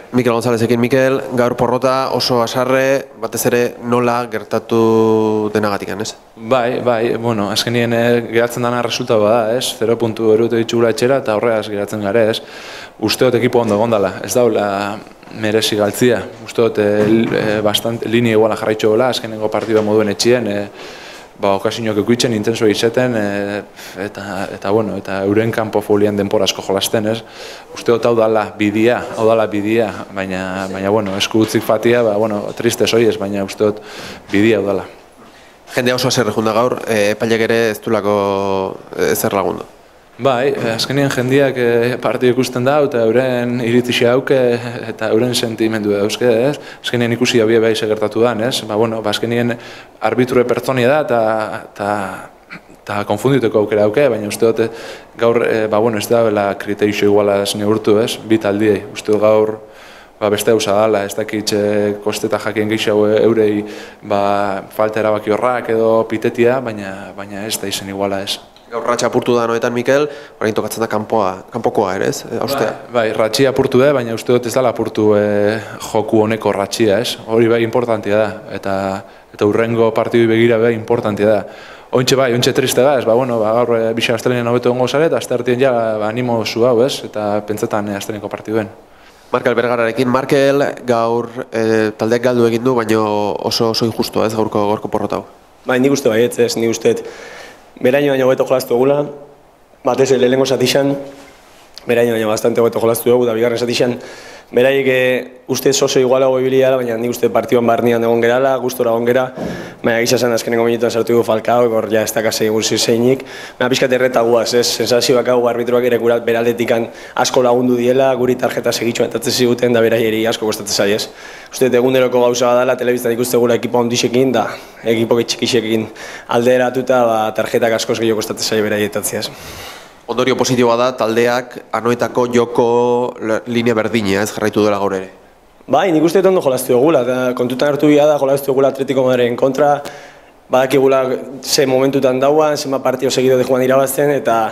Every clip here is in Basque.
Mikel Gonzalezekin. Mikel, gaur porrota oso hasarre, batez ere nola gertatu denagatikan, ez? Bai, bueno, azkenien geratzen dana resultatu da, ez? 0 puntu erute ditugula etxera eta horregaz geratzen gare, ez? Usteot ekipo ondo gondala, ez daula merezi galtzia. Usteot linea iguala jarraitxo gola, azkenengo partidua moduen etxien, okasinok ekuitzen, intenso izeten, eta euren kanpo folian denpora asko jolasten, ez? Usteot hau dala bidia, baina, esku utzik fatia, triste soiez, baina usteot bidia hau dala. Jendea oso haserre junda gaur, epailek ere ez dulako ezer lagundu. Bai, azkenien jendeak partidu ikusten da, eta euren iritixia hauke, eta euren sentimendu dauzke, ez? Azkenien ikusi abie beha gertatu da, ez? Azkenien arbitrue pertsonia da, eta konfunditeko aukera hauke, baina uste dut gaur, ez da bela kriterixo iguala neurtu, ez? Bi taldiei, uste dut gaur beste hauza dala, ez dakitxe kosteta jakien gehiago eurei falta erabaki horrak edo pitetia, baina ez da izen iguala, ez? Gaur ratxa apurtu da noetan, Mikel, orain tokatzen da kanpokoa ere, ez? Bai, ratxia apurtu da, baina uste dut ez dala apurtu joku honeko ratxia, ez? Hori bai importantia da, eta urrengo partidu begira bai importantia da. Ontxe triste da, ez? Gaur bixa astelenean hobeto ongo zare, eta astertien ja animo zu hau, ez? Eta pentsetan asteleneko partiduen. Markel Bergararekin. Markel, gaur taldeak galdu egin du, baina oso injusto, ez? Gaurko porrotau. Bai, nik uste baietz, ez? Nik uste beraino baino hobeto jolastu egula, batez lehenengo zatixan, beraino baino bastante hobeto jolastu dugu, da bigarren zatixan, beraiek uste oso igualago ibilia, baina nik uste partioan barnean egon gerala, gustora egon gera, baina gisa zen azkenengo minutuan sartu dugu Falcao, hor ja ez dakase guzti zeinik, baina pixkat erreta guaz, ez? Sensazioak hau arbitruak ere gurat beraldetikan asko lagundu diela, guri tarjeta segitxo entatzen ziguten, da beraieri asko kostatzen zai, ez? Uste eguneroko gauza badala, telebiztan ikuste gula ekipo handixekin, da ekipo txikixekin alderatuta tarjetak askoz gehiago kostatzen zai beraietatzea, ez? Ondorio positiboa da, taldeak anoetako joko linea berdina, ez jarraitu dela gaur ere. Bai, nik uste ondo jolastu egula, kontutan hartu bila da jolastu egula Atletico Madrilen kontra, badakigula ze momentutan dauan, zenba partio segido de joan irabazten, eta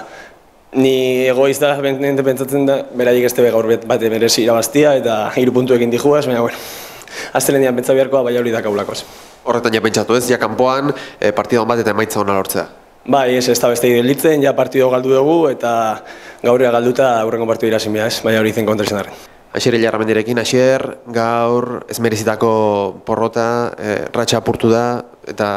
ni egoiz da pentsatzen da, beraiek ez tebe gaur bate merezi irabaztia, eta 3 puntuekin dijuaz, baina, astelenean pentsa beharkoa, bai hori dakaulakoz. Horretan ja pentsatu ez, ja kanpoan, partida bat eta emaitza hona lortzea. Bai, ez da beste idelitzen, ja partido galdu dugu, eta gaurrea galduta aurrengo partidu irazin behar, ez? Baina hori zen kontra izan darren. Asier Ilarramendirekin, Asier, gaur ez merezitako porrota, ratxa apurtu da, eta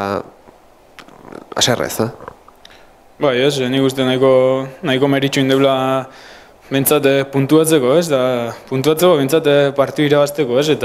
aserre ez da? Bai, ez, nik uste nahiko meritxu indeula bentsat puntuatzeko, ez? Puntuatzeko bentsat partidu irabazteko, ez?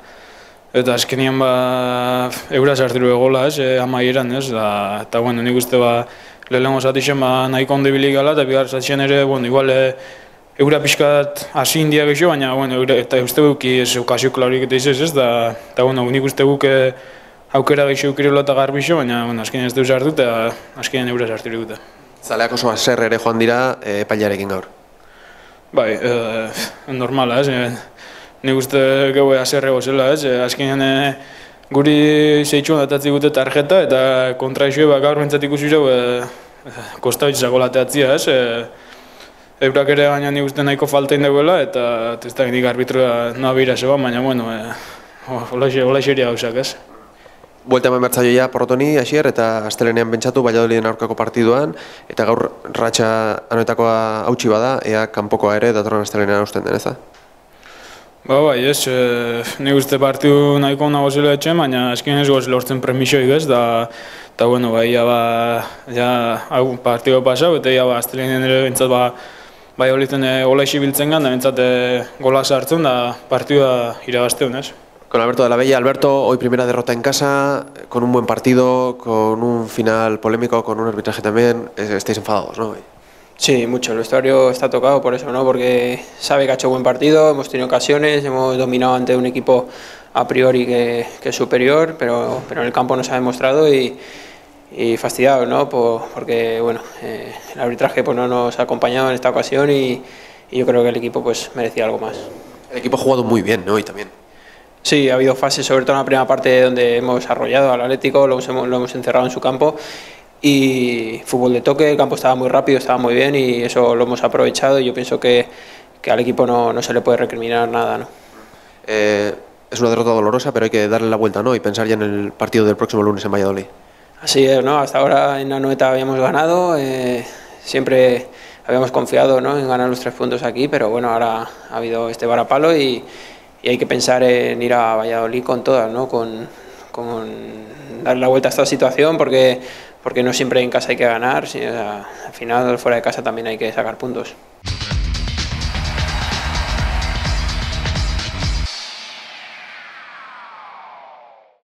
Eta azkenian eura sartiru egola, ez, amaieran, ez, eta nik uste lehenengo zatixen nahiko ondo ibilik gala, eta bigar zatixen ere, igual eura pixkat hasi india gehiago, baina eta uste guki okazio klarik eta izaz, ez, eta nik uste guk aukera gehiago kirola eta garbixo, baina azkenean ez dut sartu eta azkenean eura sartiru dute. Zaleak oso haserre ere joan dira epailarekin gaur? Bai, normala, ez, nik uste gau haserre gozela, ez, azkenean guri zeitxuan datatzi gute tarjeta eta kontraixoe gaur bentsat ikusi jau kosta bitxako lateatzia, ez, eurak ere baina nik uste nahiko faltein duela eta ez da nik arbitroa noa bira zeba, baina hola xeria gauzak, ez. Buelta eman bertzaioa porrotoni, Asier, eta astelenean pentsatu Valladoliden aurkako partiduan, eta gaur ratxa anoetakoa hautsi bada, ea kanpokoa ere datorren astelenean hausten den, ez da? Bai, ez, nik uste partidu nahiko nago zela etxen, baina azken ez goz lortzen premisoik, ez, eta partidu pasau, eta astelenean ere bentsat bai holiten gola isi biltzen gan, da bentsat gola sartzen, da partidua irabazteun, ez. Con Alberto de la Bella. Alberto, hoy primera derrota en casa, con un buen partido, con un final polémico, con un arbitraje también, estáis enfadados, ¿no? Sí, mucho. El vestuario está tocado por eso, ¿no? Porque sabe que ha hecho buen partido, hemos tenido ocasiones, hemos dominado ante un equipo a priori que es superior, pero en el campo nos ha demostrado y fastidiado, ¿no? Porque bueno, el arbitraje pues, no nos ha acompañado en esta ocasión y yo creo que el equipo pues merecía algo más. El equipo ha jugado muy bien, ¿no? Y también. Sí, ha habido fases, sobre todo en la primera parte donde hemos arrollado al Atlético, lo hemos encerrado en su campo. Y fútbol de toque, el campo estaba muy rápido, estaba muy bien y eso lo hemos aprovechado y yo pienso que al equipo no se le puede recriminar nada, ¿no? Es una derrota dolorosa, pero hay que darle la vuelta, ¿no? Y pensar ya en el partido del próximo lunes en Valladolid. Así es, ¿no? Hasta ahora en Anoeta habíamos ganado, siempre habíamos confiado, ¿no?, en ganar los 3 puntos aquí, pero bueno, ahora ha habido este varapalo y hay que pensar en ir a Valladolid con todas, ¿no?, con dar la vuelta a esta situación, porque no siempre en casa hay que ganar, al final fuera de casa también hay que sacar puntos.